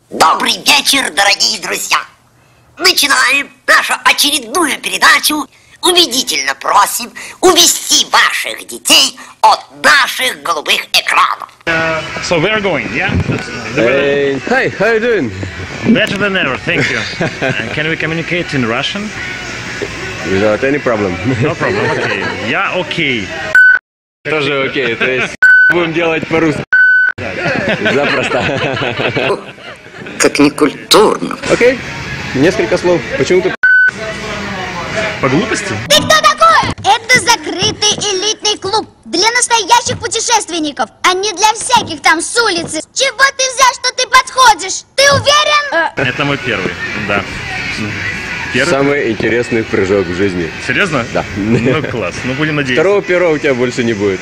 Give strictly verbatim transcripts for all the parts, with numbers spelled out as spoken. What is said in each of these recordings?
Добрый вечер, дорогие друзья! Начинаем нашу очередную передачу. Убедительно просим увести ваших детей от наших голубых экранов. Uh, so we're going, yeah? Hey, hi, how you doing? Better than ever, thank you. Uh, can we communicate in Russian? Without any problem. No problem, okay. Я окей. Тоже окей, то есть будем делать по-русски. Запросто. Как некультурно. Окей, несколько слов. Почему ты... По глупости? Ты кто такой? Это закрытый элитный клуб для настоящих путешественников, а не для всяких там с улицы. С чего ты взял, что ты подходишь? Ты уверен? Это мой первый, да. Первый? Самый интересный прыжок в жизни. Серьезно? Да. Ну класс, ну будем надеяться. Второго перо у тебя больше не будет.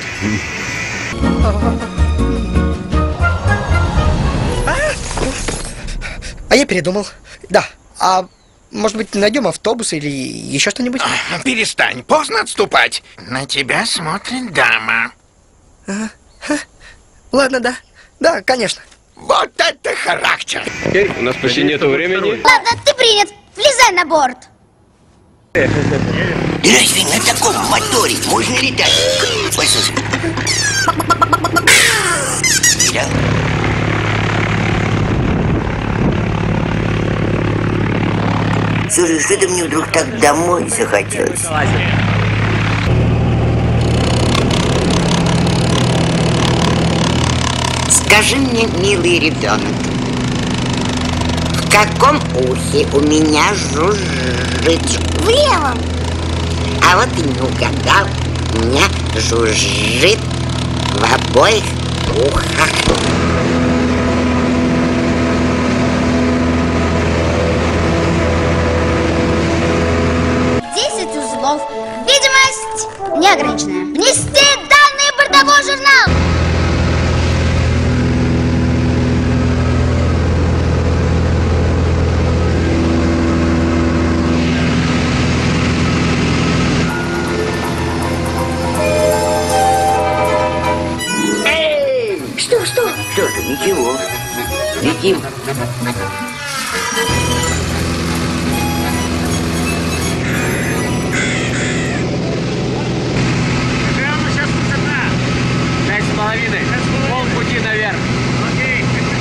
А я передумал. Да. А может быть, найдем автобус или еще что-нибудь? А, перестань, поздно отступать. На тебя смотрит дама. Ага. Ладно, да. Да, конечно. Вот это характер. Окей, у нас почти нету времени. Ладно, ты принят. Влезай на борт. Разве на таком моторе можно летать? Послушай. Да? Слушай, что-то мне вдруг так домой захотелось. Скажи мне, милый ребенок, в каком ухе у меня жужжит? В левом. А вот и не угадал, у меня жужжит в обоих ухах. десять узлов. Видимость неограниченная. Внести данные в бортовой журнал. Что, что? Что-то, ничего. Летим. Прямо сейчас высота. Пять с половиной. Полпути наверх. Окей.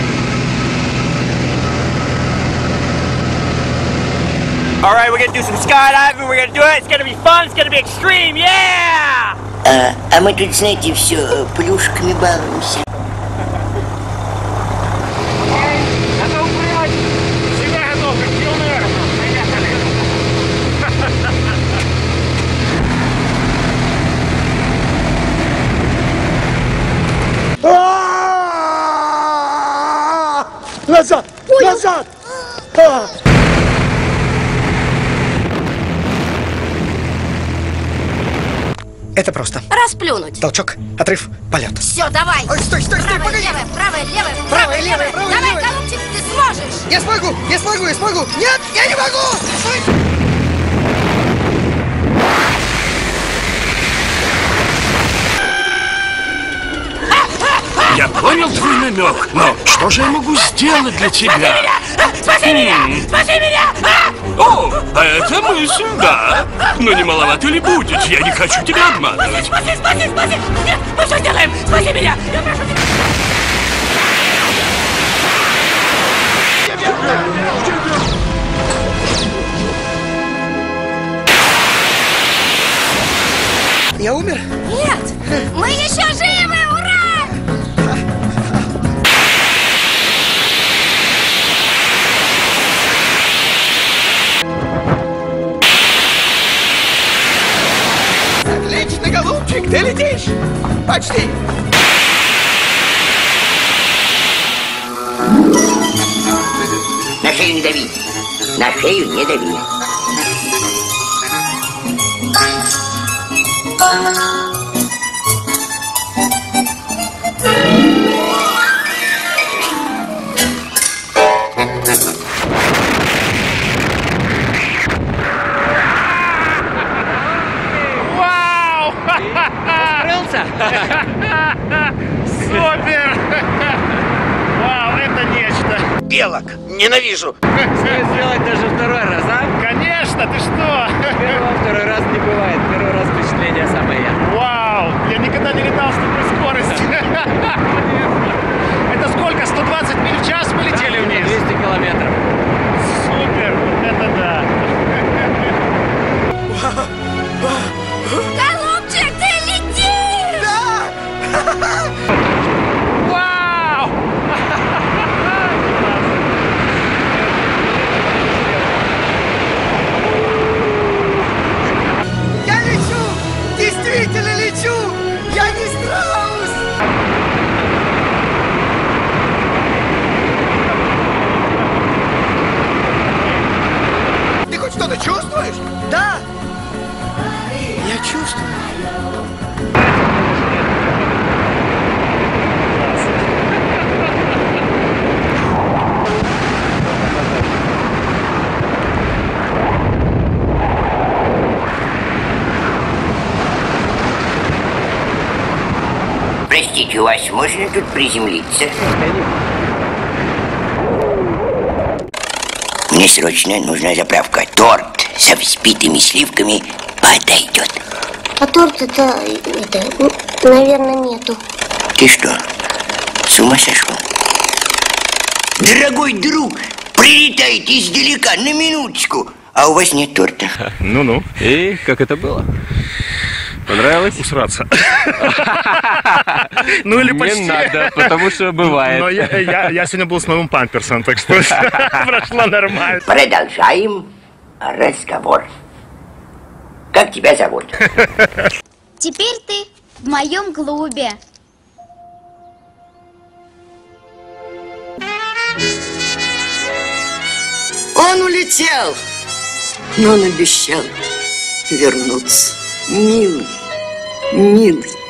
All right, we're gonna do some skydiving. We're gonna do it. It's gonna be fun. It's gonna be extreme. Yeah! А, а мы тут, знаете, все плюшками балуемся. Готов прыгать? Всегда готов, как пионер. Поехали. Назад! Назад! Это просто. Расплюнуть. Толчок, отрыв, полет. Все, давай. Ой, стой, стой, стой, Правая, погоди! левая, правая, левая, Правая, левая, правая, Давай, левая. голубчик, ты сможешь. Я смогу! Я смогу! Я смогу! Нет, я не могу! Стой! Я понял твой намек, но что же я могу сделать для тебя? Спаси меня! Спаси меня! О, а это мысль, да. Но не маловато ли будет? Я не хочу тебя обманывать. Спаси, спаси, спаси! Нет, мы все сделаем! Спаси меня! Я прошу тебя! Я умер? Нет, мы еще живы! Ура! Отлично, голубчик, ты летишь! Почти! На шею не дави. На шею не дави. Вау! Скрылся? Супер! Вау, это нечто! И тарелок. Ненавижу. Стоит сделать даже второй раз, а? Конечно, ты что? Первого, второй раз не бывает. Первый раз впечатление самое яркое. Вау, я никогда не летал с такой скоростью. Это сколько, сто двадцать миль в час мы летели вниз? двести километров. Супер, вот это да. Голубчик, ты летишь! Вау! Я лечу! Действительно лечу! Я не страус! Ты хоть что-то чувствуешь? Да! Я чувствую. Простите, у вас можно тут приземлиться? Мне срочно нужна заправка. Торт со взбитыми сливками подойдет. А торта-то, это, ну, наверное, нету. Ты что, с ума сошел? Дорогой друг, прилетайте издалека на минуточку, а у вас нет торта. Ну-ну. И как это было? Понравилось? Усраться. Ну или почти. Не надо, потому что бывает. Но я, я, я сегодня был с новым памперсом, так что прошло нормально. Продолжаем разговор. Как тебя зовут? Теперь ты в моем клубе. Он улетел, но он обещал вернуться. Милый, милый.